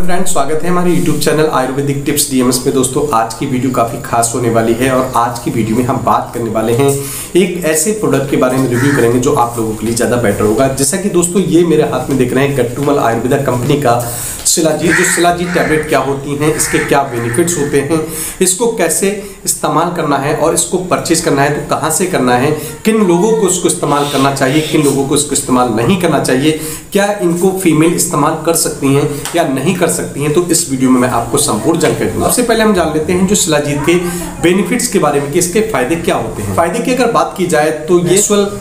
Friends, स्वागत है हमारे YouTube channel Ayurvedic tips DMS में। दोस्तों, आज की वीडियो काफ़ी खास होने वाली है और आज की वीडियो में हम बात करने वाले हैं एक ऐसे प्रोडक्ट के बारे में रिव्यू करेंगे जो आप लोगों के लिए ज़्यादा बेटर होगा। जैसा कि दोस्तों ये मेरे हाथ में दिख रहे हैं गट्टूमल आयुर्वेदा कंपनी का शिलाजीत। जो शिलाजीत टैबलेट क्या होती हैं, इसके क्या बेनिफिट्स होते हैं, इसको कैसे इस्तेमाल करना है और इसको परचेज करना है तो कहाँ से करना है, किन लोगों को इसको इस्तेमाल करना चाहिए, किन लोगों को इसको इस्तेमाल नहीं करना चाहिए, क्या इनको फीमेल इस्तेमाल कर सकती हैं या नहीं कर सकती हैं, तो इस वीडियो में मैं आपको संपूर्ण जानकारी दूंगा। सबसे पहले हम जान लेते हैं जो शिलाजीत के बेनिफिट्स के बारे में कि इसके फायदे क्या होते हैं। फायदे की अगर बात की जाए तो ये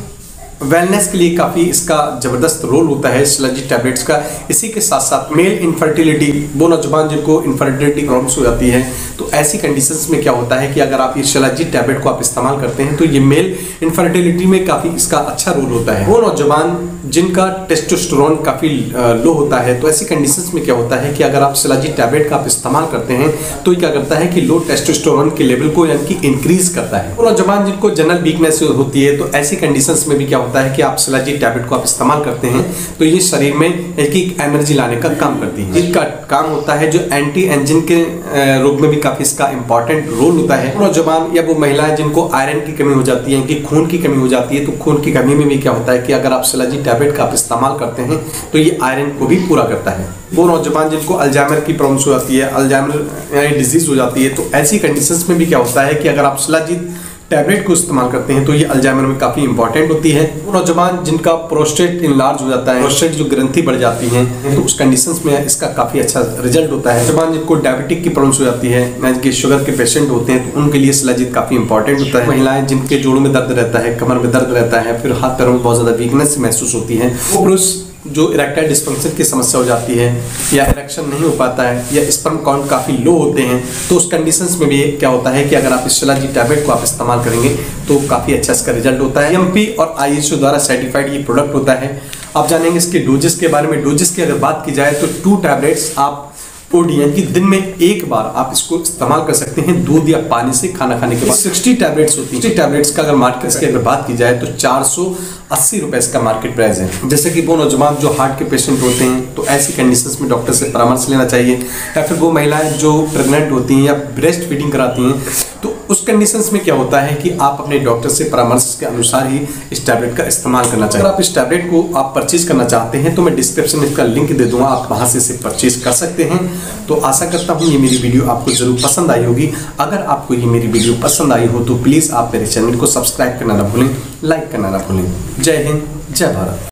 वेलनेस के लिए काफ़ी इसका ज़बरदस्त रोल होता है शिलाजीत टैबलेट्स का। इसी के साथ साथ मेल इनफर्टिलिटी, वो नौजवान जिनको इनफर्टिलिटी प्रॉब्लम्स हो जाती है तो ऐसी कंडीशंस में क्या होता है कि अगर आप ये शिलाजीत टैबलेट को आप इस्तेमाल करते हैं तो ये मेल इनफर्टिलिटी में काफ़ी इसका अच्छा रोल होता है। वो नौजवान जिनका टेस्टोस्टेरोन काफ़ी लो होता है तो ऐसी कंडीशंस में क्या होता है कि अगर आप शिलाजीत टैबलेट का आप इस्तेमाल करते हैं तो ये क्या करता है कि लो टेस्टोस्टेरोन के लेवल को यानी कि इंक्रीज करता है। वो नौजवान जिनको जनरल वीकनेस होती है तो ऐसी कंडीशंस में भी क्या होता है कि आप शिलाजीत टैबलेट को आप इस्तेमाल करते हैं तो ये शरीर में एक एनर्जी लाने का काम करती है। इसका काम होता है जो एंटी एंजिन के रोग में भी काफी इसका इंपॉर्टेंट रोल होता है। नौजवान या वो महिलाएं जिनको आयरन की कमी हो जाती है, कि खून की कमी हो जाती है, तो खून की कमी में भी क्या होता है कि अगर आप शिलाजीत टैबलेट का आप इस्तेमाल करते हैं तो ये आयरन को भी पूरा करता है। वो नौजवान जिनको अल्जाइमर की प्रॉब्लम्स हो जाती है, अल्जाइमर डिजीज हो जाती है, तो ऐसी कंडीशंस में भी क्या होता है कि अगर आप शिलाजीत टैबलेट को इस्तेमाल करते हैं तो ये अल्जाइमर में काफी इंपॉर्टेंट होती है। वो नौजवान जिनका प्रोस्टेट इनलार्ज हो जाता है, प्रोस्टेट जो ग्रंथि बढ़ जाती है, तो उस कंडीशंस में इसका काफी अच्छा रिजल्ट होता है। नौजवान जिनको डायबिटिक की प्रॉब्लम्स हो जाती है, जिनके शुगर के पेशेंट होते हैं तो उनके लिए शिलाजीत काफी इंपॉर्टेंट होता है। महिलाएं जिनके जोड़ों में दर्द रहता है, कमर में दर्द रहता है, फिर हाथ पैरों में बहुत ज्यादा वीकनेस महसूस होती है, पुरुष जो इरेक्टाइल डिस्फंक्शन की समस्या हो जाती है या इरेक्शन नहीं हो पाता है या स्पर्म काउंट काफ़ी लो होते हैं, तो उस कंडीशंस में भी क्या होता है कि अगर आप इस शिलाजीत टैबलेट को आप इस्तेमाल करेंगे तो काफ़ी अच्छा इसका रिजल्ट होता है। एमपी और आईएसओ द्वारा सर्टिफाइड ये प्रोडक्ट होता है। आप जानेंगे इसके डोजेस के बारे में। डोजेस की अगर बात की जाए तो 2 टैबलेट्स आप ओडीएन की दिन में एक बार आप इसको इस्तेमाल कर सकते हैं दूध या पानी से खाना खाने के बाद। 60 टैबलेट्स होती हैं। 60 टैबलेट्स का अगर मार्केट की अगर बात की जाए तो 480 रुपए इसका मार्केट प्राइस है। जैसे कि वो नौजवान जो हार्ट के पेशेंट होते हैं तो ऐसी कंडीशंस में डॉक्टर से परामर्श लेना चाहिए, या फिर वो महिलाएं जो प्रेग्नेंट होती हैं या ब्रेस्ट फीडिंग कराती हैं तो उस कंडीशंस में क्या होता है कि आप अपने डॉक्टर से परामर्श के अनुसार ही इस टैबलेट का इस्तेमाल करना चाहिए। अगर आप इस टैबलेट को आप परचेज करना चाहते हैं तो मैं डिस्क्रिप्शन में इसका लिंक दे दूंगा, आप वहां से इसे परचेज कर सकते हैं। तो आशा करता हूँ ये मेरी वीडियो आपको जरूर पसंद आई होगी। अगर आपको ये मेरी वीडियो पसंद आई हो तो प्लीज़ आप मेरे चैनल को सब्सक्राइब करना ना भूलें, लाइक करना ना भूलें। जय हिंद, जय भारत।